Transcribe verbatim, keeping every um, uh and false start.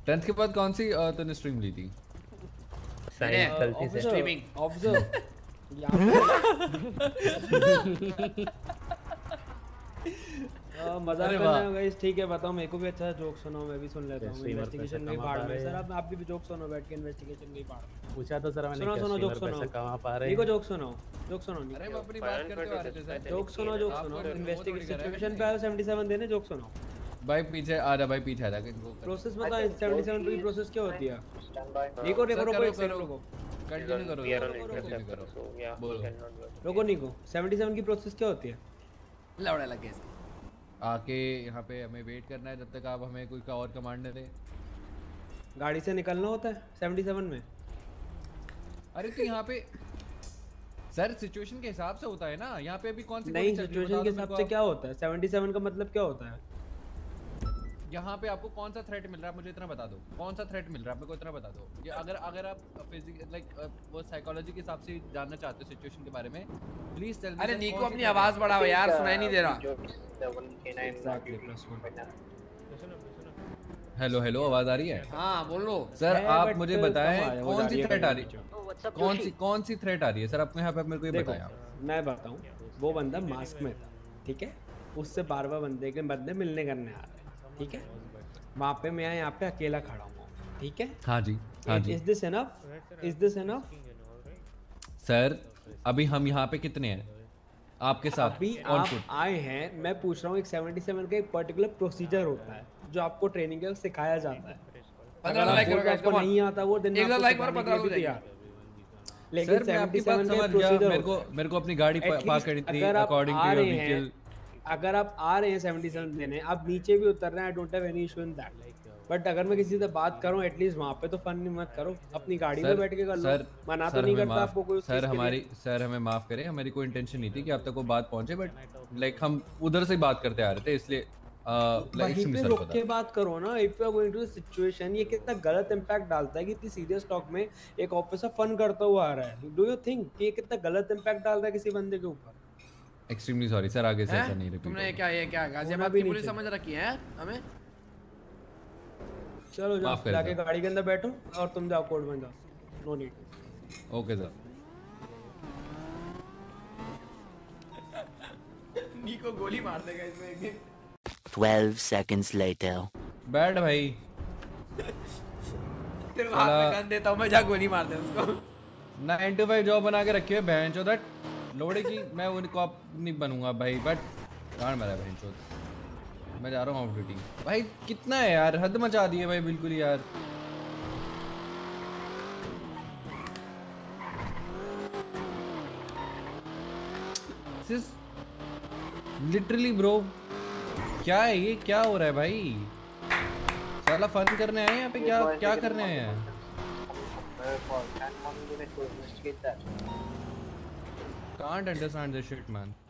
Tenth के बाद कौन सी तूने स्ट्रीम ली थी? स्ट्रीमिंग ऑब्जर्व मजाक करना गाइस, ठीक है बताओ मेरे को भी अच्छा जोक सुनाओ, मैं भी सुन लेता हूँ। इन्वेस्टिगेशन में पार्ट में सर आप आप भी जोक सुनो बैठ के, इन्वेस्टिगेशन में पार्ट पूछा तो सर मैंने सुनो सुनो जोक सुनाओ, कमा पा रहे निको जोक सुनाओ, जोक सुनाओ अरे हम अपनी बात करते आ रहे थे सर। जोक सुनो जोक सुनो इन्वेस्टिगेशन सिचुएशन पे आयो सतहत्तर देने, जोक सुनाओ भाई पीछे आ जा भाई, पीछे आ जा। प्रोसेस बताओ सतहत्तर की प्रोसेस क्या होती है? निको निको रुको एक सेकंड रुको, कंटिन्यू करो कंटिन्यू करो बोलो। रुको निको, सतहत्तर की प्रोसेस क्या होती है? लौड़ा लगे आके यहाँ पे हमें वेट करना है जब तक आप हमें कोई का और कमांड दे। गाड़ी से निकलना होता है सतहत्तर में। अरे तो यहाँ पे सर सिचुएशन के हिसाब से होता है ना, यहाँ पे अभी कौन सी नहीं सिचुएशन के हिसाब से क्या होता है? सतहत्तर का मतलब क्या होता है? यहाँ पे आपको कौन सा थ्रेट मिल रहा है मुझे इतना बता दो, कौन सा थ्रेट मिल रहा है मेरे को इतना बता दो। ये अगर अगर आप फिजिकल लाइक वो साइकोलॉजी के हिसाब से जानना चाहते हो सिचुएशन के बारे में, प्लीज टेल मी। अरे नीको अपनी आवाज बढ़ाओ यार, सुनाई नहीं दे रहा। हेलो हेलो आवाज आ रही है? हाँ बोलो सर आप मुझे बताएं कौन सी थ्रेट आ रही है, कौन सी कौन सी थ्रेट आ रही है सर आपको यहाँ पे मेरे को ये बताएं। मैं बताऊँ, वो बंदा मास्क में था, ठीक है, उससे बार बार बंदे के बंदे मिलने करने आ रहे, ठीक है, वहाँ पे मैं यहाँ पे अकेला खड़ा हूँ, ठीक है। हाँ जी हाँ जी। Is this enough? Is this enough? Sir अभी हम यहाँ पे कितने हैं आपके साथ? अभी आप आए हैं, मैं पूछ रहा हूँ एक सतहत्तर का एक पर्टिकुलर प्रोसीजर होता है जो आपको ट्रेनिंग में सिखाया जाता है। पंद्रह लाइक करो आपको नहीं आता वो दिन एक लाइक पर पंद्रह हो जाएगा। लेकिन सर मैं आपकी बात समझ गया, मेरे को मेरे को अपनी गाड़ी पार्क करनी थी अकॉर्डिंग टू योर व्हीकल। अगर आप आ रहे हैं सतहत्तर देने, आप नीचे भी उतर रहे हैं, I don't have any issue in that, but अगर मैं किसी से बात करूं एटलीस्ट वहां पे तो फन नहीं मत करो, अपनी गाड़ी में बैठ के कर लो। सर मना तो नहीं करता आपको कोई। सर हमारी सर हमें माफ करें, हमारी कोई इंटेंशन नहीं थी कि आप तक वो बात पहुंचे, बट लाइक हम उधर से बात करते आ रहे थे इसलिए वहीं पे रुक के बात करो ना। If you are going to situation, ये कितना गलत इंपैक्ट डालता है कि इतनी सीरियस टॉक में एक ऑफिसर फन करता हुआ आ रहा है। डू यू थिंक कि ये कितना गलत इंपैक्ट डाल रहा है किसी बंदे के ऊपर? एक्सट्रीमली सॉरी सर, आगे से ऐसा नहीं रिपीट। तुमने क्या ये क्या गाजियाबाद की पुलिस समझ रखी है हमें? चलो जाओ जाके गाड़ी के अंदर बैठो और तुम जाओ कोर्ट में जाओ। No need. Okay sir. नीको गोली मार देगा इसमें एक दिन। twelve seconds later. बैठ भाई। तेरे हाथ में गन देता हूँ मैं, जा गोली मार दे उसको। नाइन टू फाइव जॉब बना के रखी है बहन चोदट लोड़े की। मैं उनको आप नहीं बनूंगा भाई, बट गाड़ मेरा बहन चोद। मैं जा रहा हूँ ऑफ ड्यूटी। भाई कितना है यार, हद मचा दी है भाई बिल्कुल यार। लिटरली ब्रो क्या है ये, क्या हो रहा है भाई? साला फन करने आए यहाँ पे, क्या क्या करने आए हैं? Can't understand this shit, man.